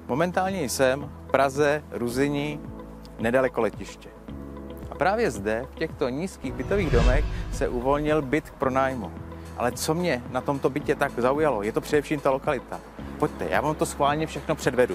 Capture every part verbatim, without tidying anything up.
Momentálně jsem v Praze, Ruzyni, nedaleko letiště. A právě zde, v těchto nízkých bytových domech, se uvolnil byt k pronájmu. Ale co mě na tomto bytě tak zaujalo, je to především ta lokalita. Pojďte, já vám to schválně všechno předvedu.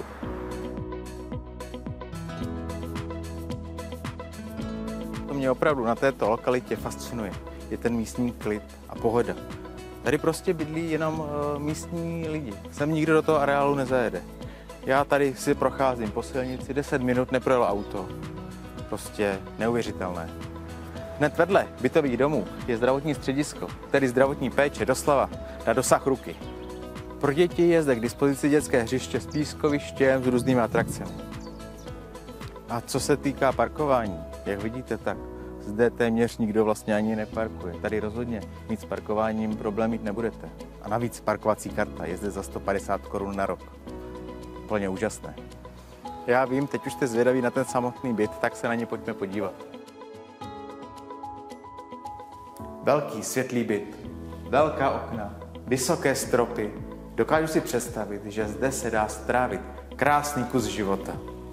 To mě opravdu na této lokalitě fascinuje, je ten místní klid a pohoda. Tady prostě bydlí jenom uh, místní lidi. Sem nikdo do toho areálu nezajede. Já tady si procházím po silnici, deset minut neprojelo auto. Prostě neuvěřitelné. Hned vedle bytových domů je zdravotní středisko, tedy zdravotní péče doslova na dosah ruky. Pro děti je zde k dispozici dětské hřiště s pískovištěm, s různými atrakcemi. A co se týká parkování, jak vidíte, tak zde téměř nikdo vlastně ani neparkuje. Tady rozhodně mít s parkováním problém mít nebudete. A navíc parkovací karta je zde za sto padesát korun na rok. Plně úžasné. Já vím, teď už jste zvědaví na ten samotný byt, tak se na ně pojďme podívat. Velký světlý byt, velká okna, vysoké stropy. Dokážu si představit, že zde se dá strávit krásný kus života.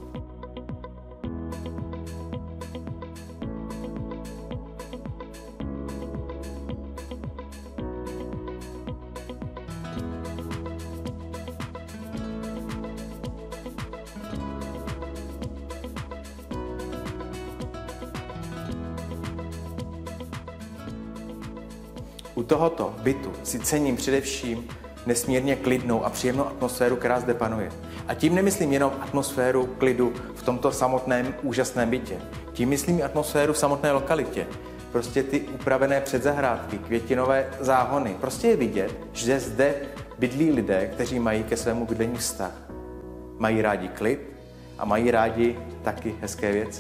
U tohoto bytu si cením především nesmírně klidnou a příjemnou atmosféru, která zde panuje. A tím nemyslím jenom atmosféru klidu v tomto samotném úžasném bytě. Tím myslím i atmosféru v samotné lokalitě. Prostě ty upravené předzahrádky, květinové záhony. Prostě je vidět, že zde bydlí lidé, kteří mají ke svému bydlení vztah. Mají rádi klid a mají rádi taky hezké věci.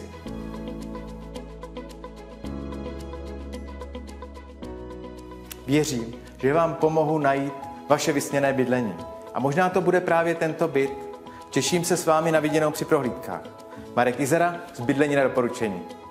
Věřím, že vám pomohu najít vaše vysněné bydlení. A možná to bude právě tento byt. Těším se s vámi na viděnou při prohlídkách. Marek Izera z Bydlení na doporučení.